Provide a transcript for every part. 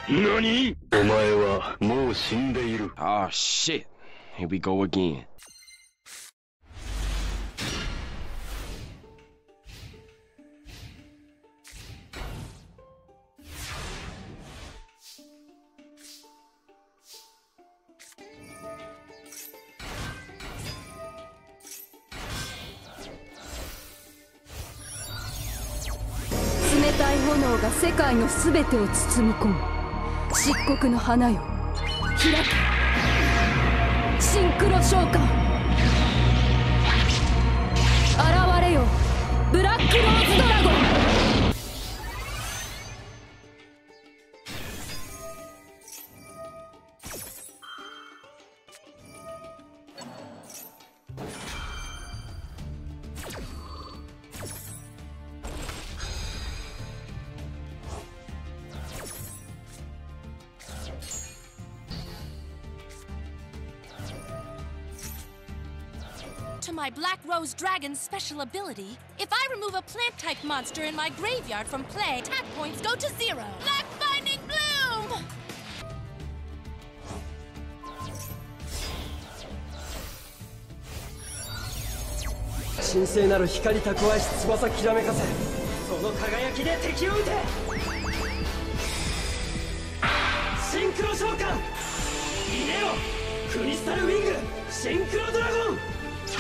何？お前はもう死んでいる。 Oh shit. Here we go again. 冷たい炎が世界のすべてを包み込む。漆黒の花よ、開け。シンクロ召喚。現れよ、ブラックローズドラゴン。 To my Black Rose Dragon's special ability, if I remove a plant-type monster in my graveyard from play, attack points go to 0. Black Binding Bloom! 神聖なる光蓄えし翼きらめかせ、その輝きで敵を撃て。シンクロ召喚、イネロクリスタルウィングシンクロドラゴン。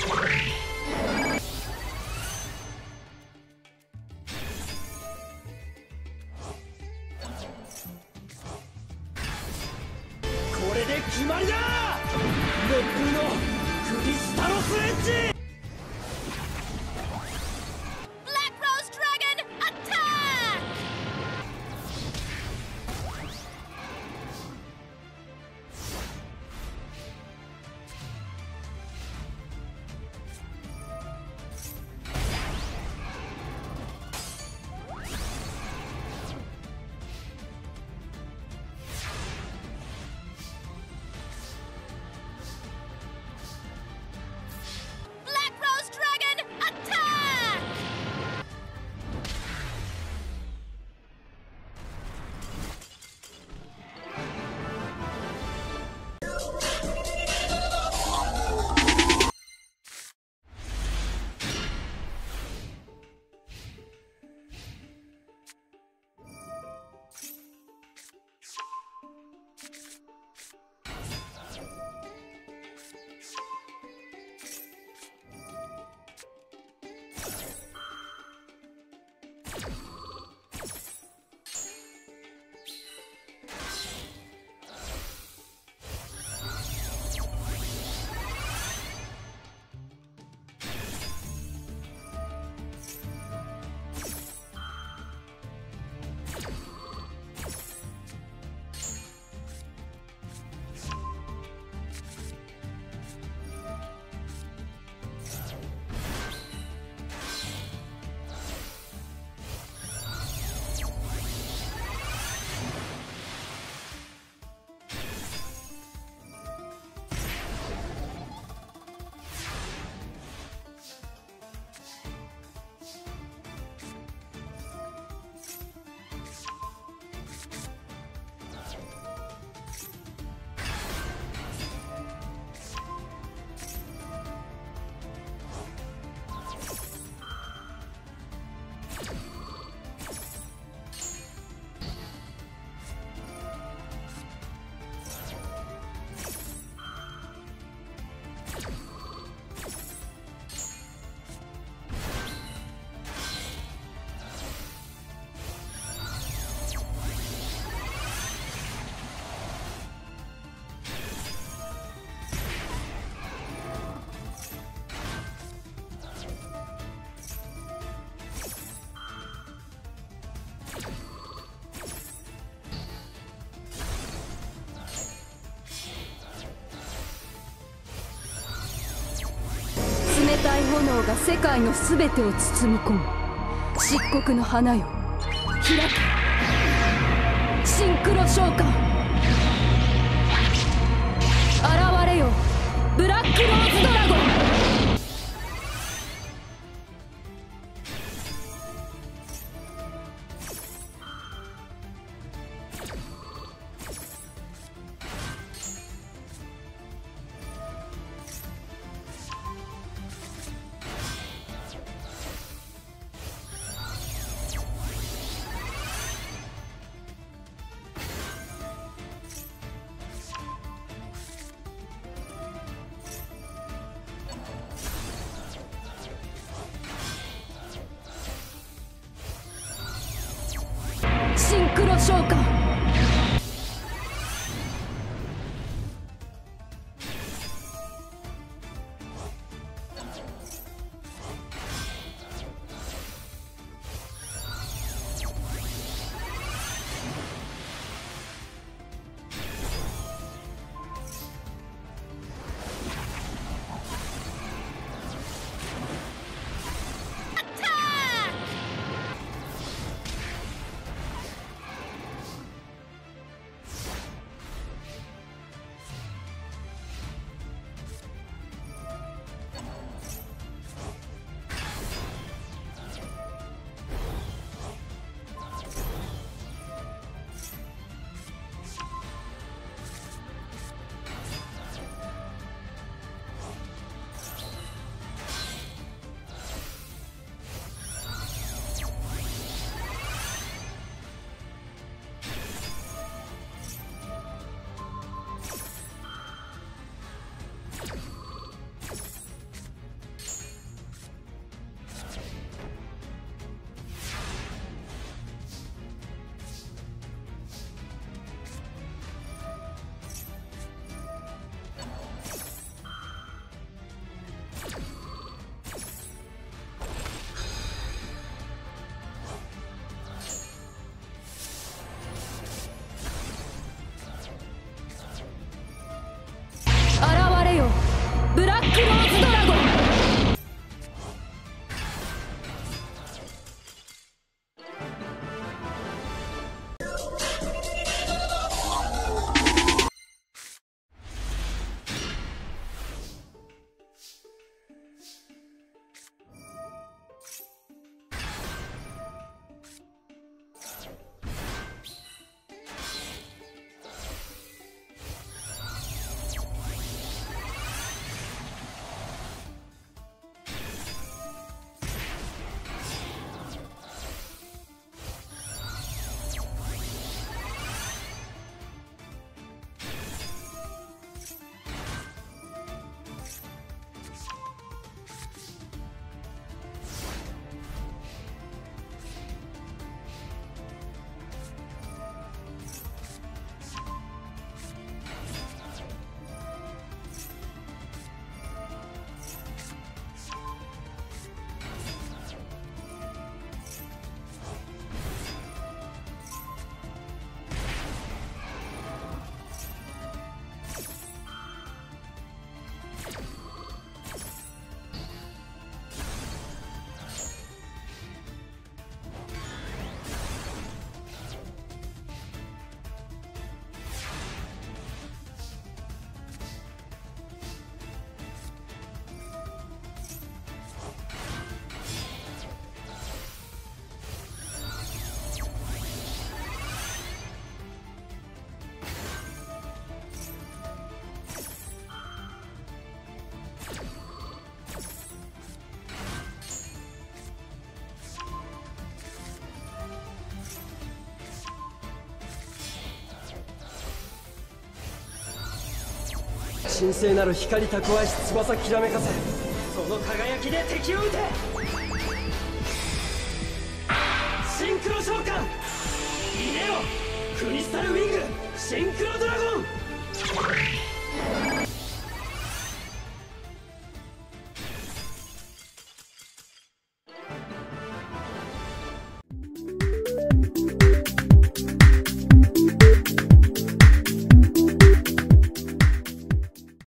これで決まりだ。熱風のクリスタロスエッジ。 Black Rose Dragon, attack! 冷たい炎が世界のすべてを包み込む。漆黒の花よ、開け。シンクロ召喚。現れよ、ブラックローズドラゴン。 召喚。ブラックローズドラゴン。 神聖なる光蓄えし翼きらめかせ、その輝きで敵を撃て。